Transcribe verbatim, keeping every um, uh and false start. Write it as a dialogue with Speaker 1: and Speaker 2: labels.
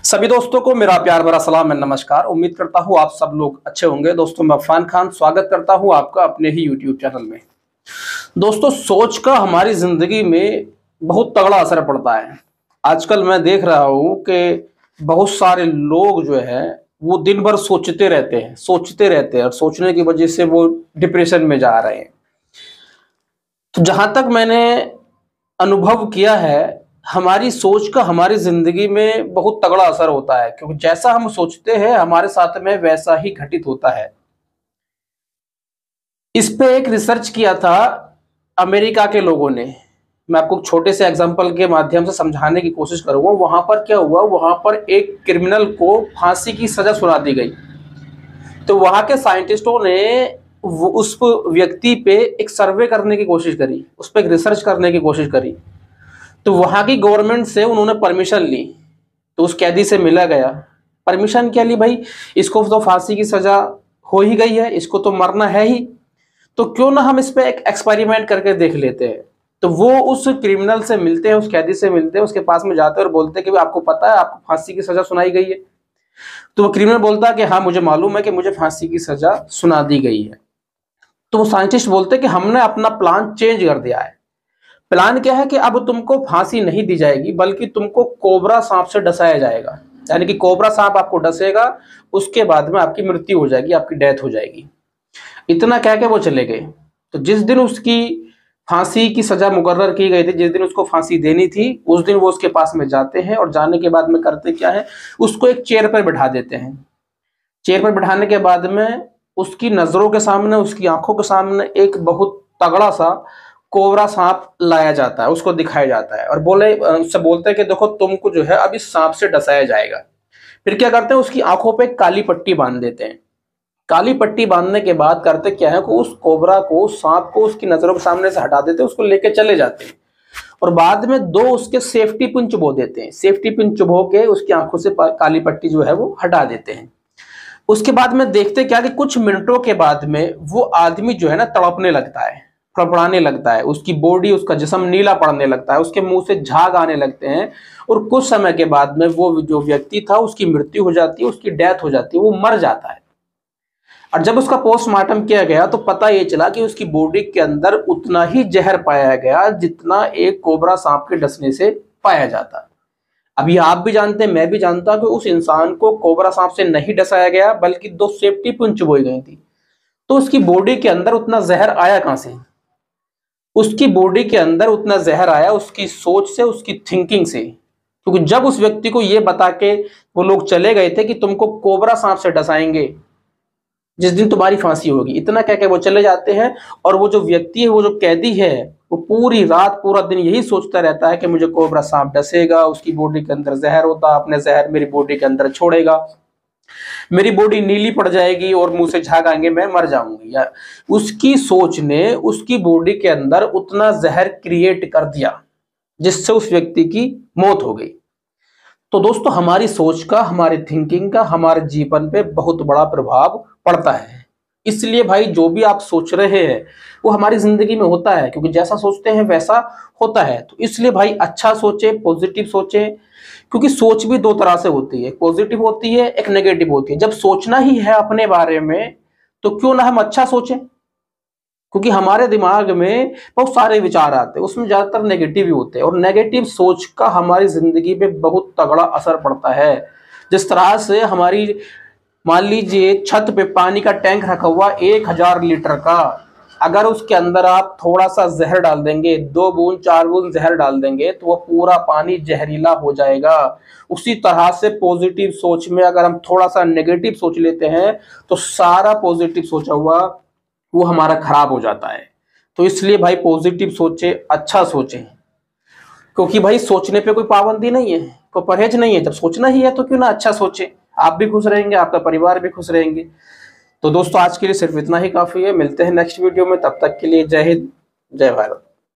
Speaker 1: सभी दोस्तों को मेरा प्यार भरा सलाम एंड नमस्कार। उम्मीद करता हूँ आप सब लोग अच्छे होंगे। दोस्तों मैं अफान खान स्वागत करता हूँ आपका अपने ही यूट्यूब चैनल में। दोस्तों सोच का हमारी जिंदगी में बहुत तगड़ा असर पड़ता है। आजकल मैं देख रहा हूँ कि बहुत सारे लोग जो है वो दिन भर सोचते रहते हैं सोचते रहते हैं और सोचने की वजह से वो डिप्रेशन में जा रहे हैं। तो जहां तक मैंने अनुभव किया है, हमारी सोच का हमारी जिंदगी में बहुत तगड़ा असर होता है, क्योंकि जैसा हम सोचते हैं हमारे साथ में वैसा ही घटित होता है। इस पे एक रिसर्च किया था अमेरिका के लोगों ने। मैं आपको छोटे से एग्जांपल के माध्यम से समझाने की कोशिश करूंगा। वहां पर क्या हुआ, वहां पर एक क्रिमिनल को फांसी की सजा सुना दी गई। तो वहां के साइंटिस्टों ने वो उस व्यक्ति पे एक सर्वे करने की कोशिश करी, उस पर एक रिसर्च करने की कोशिश करी। तो वहां की गवर्नमेंट से उन्होंने परमिशन ली। तो उस कैदी से मिला गया, परमिशन क्या ली भाई, इसको तो फांसी की सजा हो ही गई है, इसको तो मरना है ही, तो क्यों ना हम इस पे एक एक्सपेरिमेंट करके देख लेते हैं। तो वो उस क्रिमिनल से मिलते हैं, उस कैदी से मिलते हैं, उसके पास में जाते हैं और बोलते हैं कि आपको पता है आपको फांसी की सजा सुनाई गई है। तो वो क्रिमिनल बोलता है कि हाँ मुझे मालूम है कि मुझे फांसी की सजा सुना दी गई है। तो वो साइंटिस्ट बोलते हैं कि हमने अपना प्लान चेंज कर दिया है। प्लान क्या है कि अब तुमको फांसी नहीं दी जाएगी, बल्कि तुमको कोबरा सांप से डसाया जाएगा। यानी कि कोबरा सांप आपको डसेगा, उसके बाद में आपकी मृत्यु हो जाएगी, आपकी डेथ हो जाएगी। इतना कह के वो चले गए। तो जिस दिन उसकी फांसी की सजा मुकर्रर की गई थी, जिस दिन उसको फांसी देनी थी, उस दिन वो उसके पास में जाते हैं और जाने के बाद में करते क्या है, उसको एक चेयर पर बैठा देते हैं। चेयर पर बैठाने के बाद में उसकी नजरों के सामने, उसकी आंखों के सामने एक बहुत तगड़ा सा कोबरा सांप लाया जाता है, उसको दिखाया जाता है और बोले उससे बोलते हैं कि देखो तुमको जो है अब इस सांप से डसाया जाएगा। फिर क्या करते हैं, उसकी आंखों पे काली पट्टी बांध देते हैं। काली पट्टी बांधने के बाद करते क्या है कि उस कोबरा को, सांप को उसकी नजरों के सामने से हटा देते हैं, उसको लेके चले जाते हैं और बाद में दो उसके सेफ्टी पिन चुभो देते हैं। सेफ्टी पिन चुभो के उसकी आंखों से काली पट्टी जो है वो हटा देते हैं। उसके बाद में देखते क्या कि कुछ मिनटों के बाद में वो आदमी जो है ना तड़पने लगता है, फड़फड़ाने लगता है, उसकी बॉडी, उसका जिस्म नीला पड़ने लगता है, उसके मुंह से झाग आने लगते हैं और कुछ समय के बाद में वो जो व्यक्ति था उसकी मृत्यु हो जाती है, उसकी डेथ हो जाती है, वो मर जाता है। और जब उसका पोस्टमार्टम किया गया तो पता ये चला कि उसकी बॉडी के अंदर उतना ही जहर पाया गया जितना एक कोबरा सांप के डसने से पाया जाता। अभी आप भी जानते हैं, मैं भी जानता हूं कि उस इंसान को कोबरा सांप से नहीं डसाया गया, बल्कि दो सेफ्टी पिन चुभोई गई थी। तो उसकी बॉडी के अंदर उतना जहर आया कहां से? उसकी बॉडी के अंदर उतना जहर आया उसकी सोच से, उसकी थिंकिंग से। क्योंकि जब उस व्यक्ति को ये बता के वो लोग चले गए थे कि तुमको कोबरा सांप से डसाएंगे जिस दिन तुम्हारी फांसी होगी, इतना कह के वो चले जाते हैं। और वो जो व्यक्ति है, वो जो कैदी है, वो पूरी रात पूरा दिन यही सोचता रहता है कि मुझे कोबरा सांप डसेगा, उसकी बॉडी के अंदर जहर होता, अपने जहर मेरी बॉडी के अंदर छोड़ेगा, मेरी बॉडी नीली पड़ जाएगी और मुंह से झाग आएंगे, मैं मर जाऊंगी। या उसकी सोच ने उसकी बॉडी के अंदर उतना जहर क्रिएट कर दिया जिससे उस व्यक्ति की मौत हो गई। तो दोस्तों हमारी सोच का, हमारी थिंकिंग का हमारे जीवन पे बहुत बड़ा प्रभाव पड़ता है। इसलिए भाई जो भी आप सोच रहे हैं वो हमारी जिंदगी में होता है, क्योंकि जैसा सोचते हैं वैसा होता है। तो इसलिए भाई अच्छा सोचे, पॉजिटिव सोचे, क्योंकि सोच भी दो तरह से होती है, पॉजिटिव होती है, एक नेगेटिव होती है। जब सोचना ही है अपने बारे में तो क्यों ना हम अच्छा सोचें, क्योंकि हमारे दिमाग में बहुत सारे विचार आते हैं, उसमें ज्यादातर नेगेटिव ही होते हैं और नेगेटिव सोच का हमारी जिंदगी पे बहुत तगड़ा असर पड़ता है। जिस तरह से हमारी, मान लीजिए छत पे पानी का टैंक रखा हुआ एक हजार लीटर का, अगर उसके अंदर आप थोड़ा सा जहर डाल देंगे, दो बूंद चार बूंद जहर डाल देंगे तो वो पूरा पानी जहरीला हो जाएगा। उसी तरह से पॉजिटिव सोच में अगर हम थोड़ा सा नेगेटिव सोच लेते हैं तो सारा पॉजिटिव सोचा हुआ वो हमारा खराब हो जाता है। तो इसलिए भाई पॉजिटिव सोचे, अच्छा सोचे, क्योंकि भाई सोचने पे कोई पाबंदी नहीं है, कोई परहेज नहीं है। जब सोचना ही है तो क्यों ना अच्छा सोचे, आप भी खुश रहेंगे, आपका परिवार भी खुश रहेंगे। तो दोस्तों आज के लिए सिर्फ इतना ही काफी है। मिलते हैं नेक्स्ट वीडियो में, तब तक के लिए जय हिंद, जय भारत।